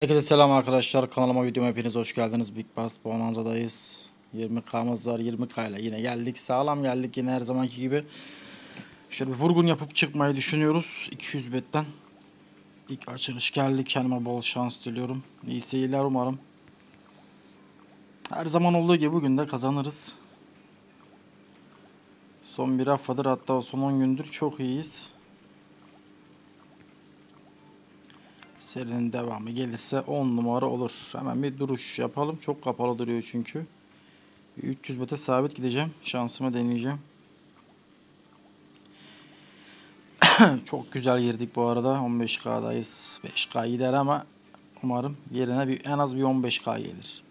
Herkese selam arkadaşlar, kanalıma videoma hepiniz hoş geldiniz. Big Bass Bonanza'dayız. 20K'mız var, 20K ile yine geldik, sağlam geldik yine her zamanki gibi. Şöyle bir vurgun yapıp çıkmayı düşünüyoruz 200 betten. İlk açılış geldi, kendime bol şans diliyorum. İyi seyirler umarım. Her zaman olduğu gibi bugün de kazanırız. Son bir haftadır, hatta son 10 gündür çok iyiyiz. Serinin devamı gelirse 10 numara olur. Hemen bir duruş yapalım, çok kapalı duruyor çünkü. 300 bete sabit gideceğim. Şansımı deneyeceğim. Çok güzel girdik bu arada. 15K'dayız. 5K gider ama umarım yerine en az bir 15K gelir.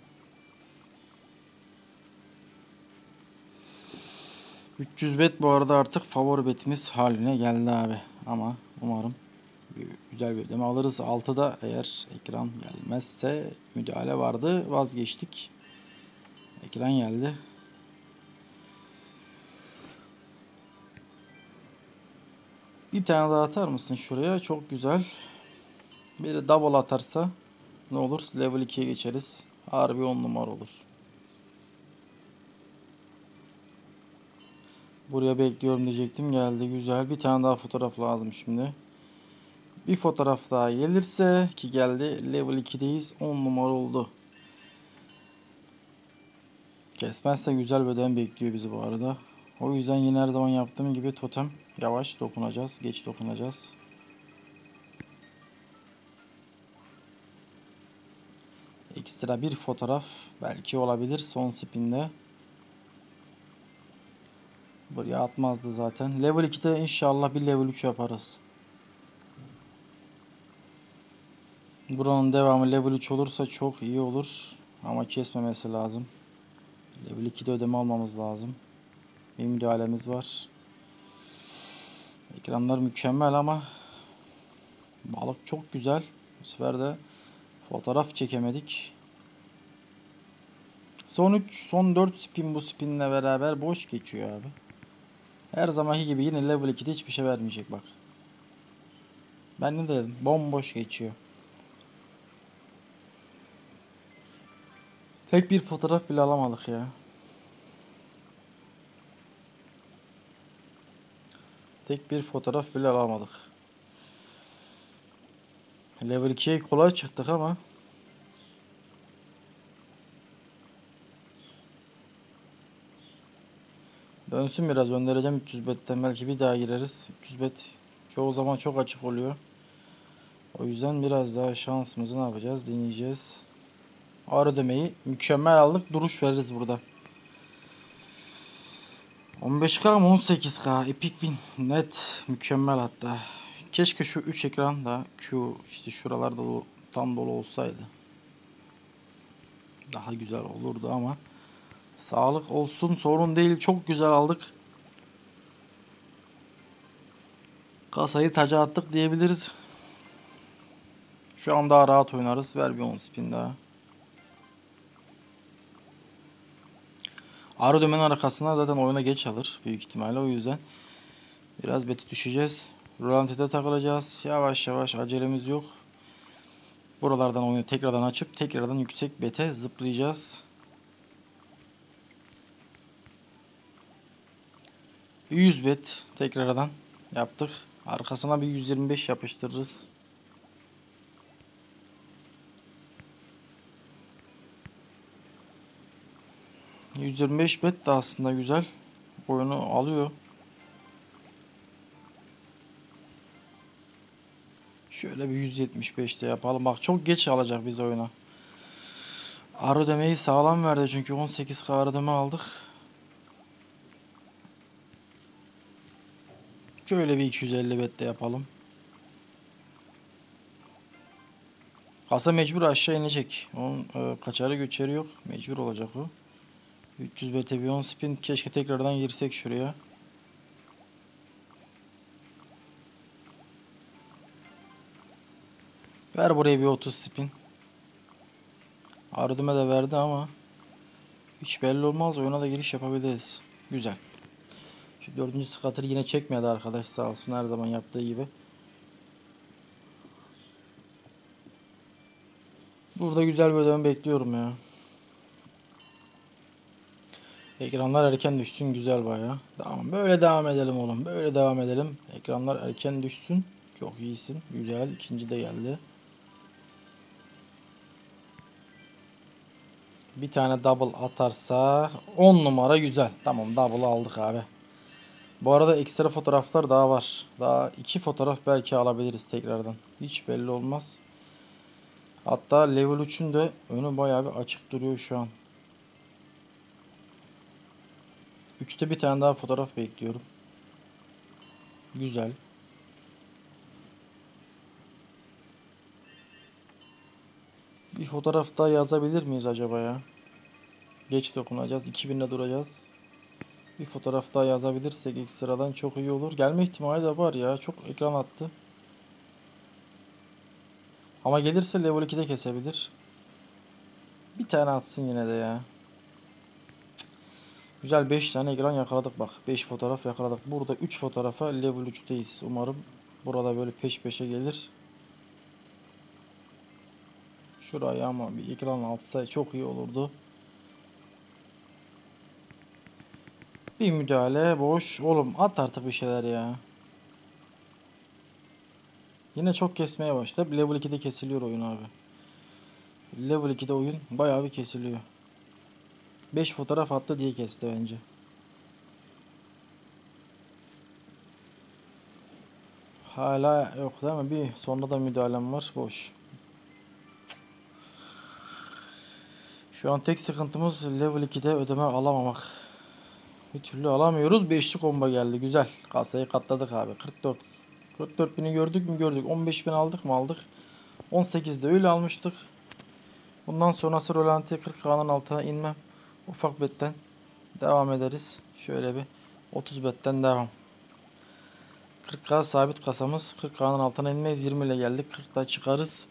...300 bet bu arada artık favori betimiz haline geldi abi. Ama umarım güzel bir ödeme alırız. 6'da eğer ekran gelmezse, müdahale vardı, vazgeçtik. Ekran geldi. Bir tane daha atar mısın şuraya? Çok güzel. Bir de double atarsa ne olur? Level 2'ye geçeriz. Harbi 10 numara olur. Buraya bekliyorum diyecektim. Geldi, güzel. Bir tane daha fotoğraf lazım şimdi. Bir fotoğraf daha gelirse, ki geldi. Level 2'deyiz. 10 numara oldu. Kesmezse güzel beden bekliyor bizi bu arada. O yüzden yine her zaman yaptığım gibi totem. Yavaş dokunacağız. Geç dokunacağız. Ekstra bir fotoğraf belki olabilir son spinde. Buraya atmazdı zaten. Level 2'de inşallah bir level 3 yaparız. Buranın devamı level 3 olursa çok iyi olur. Ama kesmemesi lazım. Level 2'de ödeme almamız lazım. Bir müdahalemiz var. Ekranlar mükemmel ama balık çok güzel. Bu sefer de fotoğraf çekemedik. Son 4 spin bu spinle beraber boş geçiyor abi. Her zamanki gibi yine level 2'de hiçbir şey vermeyecek bak. Ben ne dedim? Bomboş geçiyor. Tek bir fotoğraf bile alamadık ya. Tek bir fotoğraf bile alamadık. Level 2'ye kolay çıktık ama dönsün, biraz göndereceğim 300 betten, belki bir daha gireriz. 300 bet çoğu zaman çok açık oluyor. O yüzden biraz daha şansımızı ne yapacağız, deneyeceğiz. Ağır ödemeyi mükemmel aldık, duruş veririz burada. 15K mı 18K, epic win, net mükemmel hatta. Keşke şu 3 ekran da Q işte şuralarda tam dolu olsaydı. Daha güzel olurdu ama sağlık olsun, sorun değil, çok güzel aldık. Kasayı taca attık diyebiliriz. Şu an daha rahat oynarız. Ver bir 10 spin daha. Ağrı dömenin arkasına zaten oyuna geç alır büyük ihtimalle, o yüzden biraz beti düşeceğiz. Rölantide takılacağız. Yavaş yavaş, acelemiz yok. Buralardan oyunu tekrardan açıp tekrardan yüksek bete zıplayacağız. 100 bet tekrardan yaptık. Arkasına bir 125 yapıştırırız. ...125 bet de aslında güzel. Oyunu alıyor. Şöyle bir 175'te yapalım. Bak çok geç alacak biz oyuna. Ağır ödemeyi sağlam verdi çünkü 18K ağır ödeme aldık. Şöyle bir 250 bette yapalım. Kasa mecbur aşağı inecek. Onun kaçarı göçeri yok. Mecbur olacak o. 300 bete bir 10 spin. Keşke tekrardan girsek şuraya. Ver buraya bir 30 spin. Ardıma da verdi ama hiç belli olmaz. Oyuna da giriş yapabiliriz. Güzel. Şu 4. skatır yine çekmedi arkadaş, sağ olsun, her zaman yaptığı gibi. Burada güzel bir ödeme bekliyorum ya. Ekranlar erken düşsün, güzel bayağı. Tamam, böyle devam edelim oğlum. Böyle devam edelim. Ekranlar erken düşsün. Çok iyisin. Güzel. İkinci de geldi. Bir tane double atarsa 10 numara, güzel. Tamam, double aldık abi. Bu arada ekstra fotoğraflar daha var. Daha 2 fotoğraf belki alabiliriz tekrardan. Hiç belli olmaz. Hatta level 3'ün de önü bayağı bir açık duruyor şu an. 3'te bir tane daha fotoğraf bekliyorum. Güzel. Bir fotoğraf daha yazabilir miyiz acaba ya? Geç dokunacağız. 2000'de duracağız. Bir fotoğraf daha yazabilirsek ekstradan çok iyi olur. Gelme ihtimali de var ya. Çok ekran attı. Ama gelirse level 2'de kesebilir. Bir tane atsın yine de ya. Güzel, 5 tane ekran yakaladık bak. 5 fotoğraf yakaladık. Burada 3 fotoğrafa level 3'teyiz. Umarım burada böyle peş peşe gelir. Şuraya ama bir ekran atsa çok iyi olurdu. Bir müdahale boş. Oğlum at artık bir şeyler ya. Yine çok kesmeye başladı. Level 2'de kesiliyor oyun abi. Level 2'de oyun bayağı bir kesiliyor. 5 fotoğraf attı diye kesti bence. Hala yok değil mi? Bir sonra da müdahalem var. Boş. Şu an tek sıkıntımız level 2'de ödeme alamamak. Bir türlü alamıyoruz. 5'li combo geldi. Güzel. Kasayı katladık abi. 44. 44 bini gördük mü? Gördük. 15 bin aldık mı? Aldık. 18'de öyle almıştık. Bundan sonrası rolanti 40K'nın altına inmem. Ufak betten devam ederiz. Şöyle bir 30 betten devam. 40K sabit kasamız. 40K'nın altına inmeyiz. 20 ile geldik. 40'da çıkarız.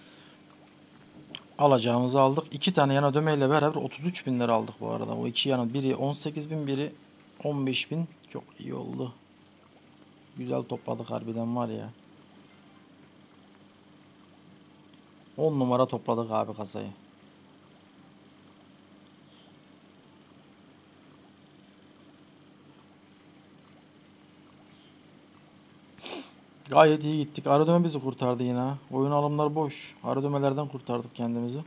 Alacağımızı aldık. 2 tane yan ödemeyle beraber 33 bin lira aldık bu arada. O iki yana, biri 18 bin, biri 15 bin. Çok iyi oldu. Güzel topladık harbiden var ya. 10 numara topladık abi kasayı. Gayet iyi gittik. Ara ödeme bizi kurtardı yine. Oyun alımları boş. Ara ödemelerden kurtardık kendimizi.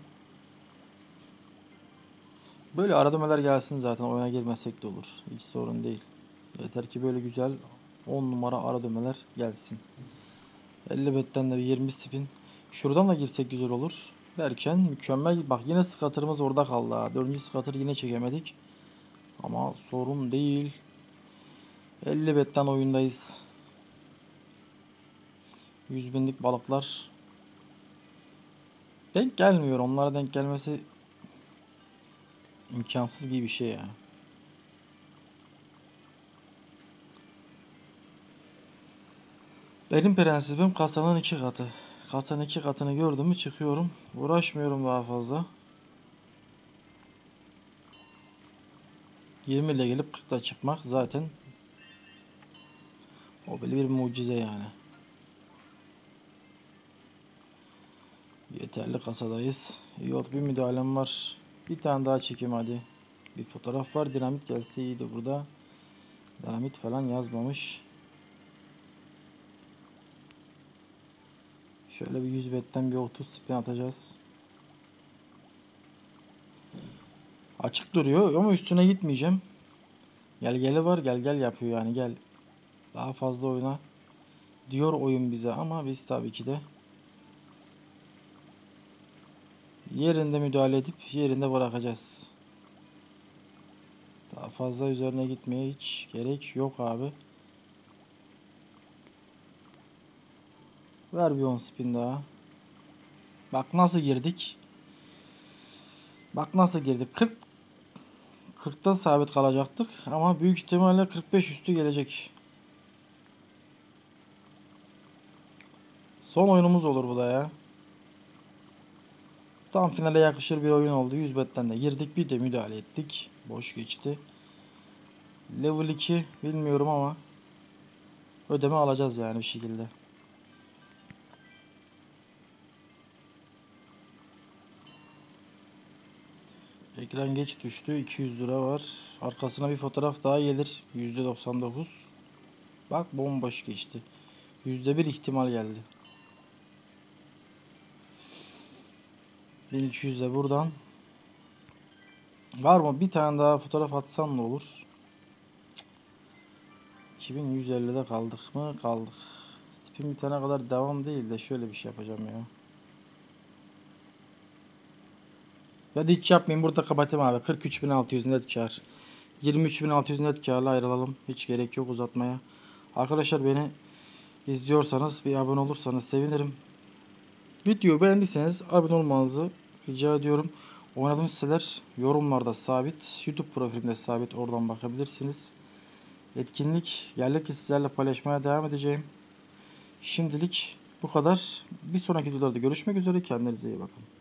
Böyle ara ödemeler gelsin, zaten oyuna girmesek de olur. Hiç sorun değil. Yeter ki böyle güzel 10 numara ara ödemeler gelsin. 50 betten de 20 spin. Şuradan da girsek güzel olur. Derken mükemmel. Bak yine scatter'ımız orada kaldı ha. 4. scatter yine çekemedik. Ama sorun değil. 50 betten oyundayız. 100 binlik balıklar. Denk gelmiyor. Onlara denk gelmesi imkansız gibi bir şey ya. Benim prensibim kasanın 2 katı. Kasanın 2 katını gördüm mü çıkıyorum. Uğraşmıyorum daha fazla. 20 ile gelip 40'da çıkmak zaten o böyle bir mucize yani. Yeterli kasadayız. İyi oldu, bir müdahalem var. Bir tane daha çekeyim hadi. Bir fotoğraf var. Dinamit gelse iyiydi burada. Dinamit falan yazmamış. Şöyle bir 100 betten bir 30 spin atacağız. Açık duruyor ama üstüne gitmeyeceğim. Gel geli var, gel gel yapıyor yani, gel. Daha fazla oyna diyor oyun bize ama biz tabii ki de yerinde müdahale edip yerinde bırakacağız. Daha fazla üzerine gitmeye hiç gerek yok abi. Ver bir 10 spin daha. Bak nasıl girdik. Bak nasıl girdik. 40'ta sabit kalacaktık ama büyük ihtimalle 45 üstü gelecek. Son oyunumuz olur bu da ya. Tam finale yakışır bir oyun oldu. 100 betten de girdik, bir de müdahale ettik. Boş geçti. Level 2 bilmiyorum ama ödeme alacağız yani bir şekilde. Ekran geç düştü. 200 lira var. Arkasına bir fotoğraf daha gelir. %99. Bak bomboş geçti. %1 ihtimal geldi. 1200'e buradan. Var mı? Bir tane daha fotoğraf atsan ne olur? 2150'de kaldık mı? Kaldık. Spin bitene kadar devam değil de şöyle bir şey yapacağım ya. Ya da hiç yapmayayım, burada kapatayım abi. 43.600 net kar. 23.600 net karla ayrılalım. Hiç gerek yok uzatmaya. Arkadaşlar beni izliyorsanız bir abone olursanız sevinirim. Videoyu beğendiyseniz abone olmanızı rica ediyorum. Oynadığım siteler yorumlarda sabit. YouTube profilimde sabit. Oradan bakabilirsiniz. Etkinlik geldikçe sizlerle paylaşmaya devam edeceğim. Şimdilik bu kadar. Bir sonraki videolarda görüşmek üzere. Kendinize iyi bakın.